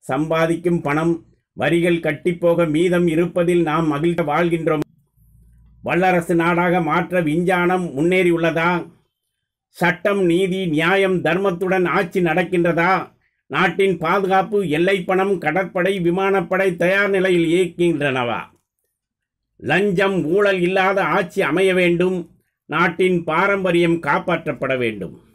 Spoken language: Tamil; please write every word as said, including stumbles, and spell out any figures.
சம்பாதிக்கும் பணம் வரிகள் கட்டிப்போக மீதம் இருப்பதில் நாம் மகிழ்ச்சி வாழ்கின்றோம். வல்லரசு நாடாக மாற்ற விஞ்ஞானம் முன்னேறியுள்ளதா? சட்டம், நீதி, நியாயம், தர்மத்துடன் ஆட்சி நடக்கின்றதா? நாட்டின் பாதுகாப்பு, எல்லை பணம், கடற்படை, விமானப்படை தயார் நிலையில் இயக்குகின்றனவா? லஞ்சம், ஊழல் இல்லாத ஆட்சி அமைய வேண்டும். நாட்டின் பாரம்பரியம் காப்பாற்றப்பட வேண்டும்.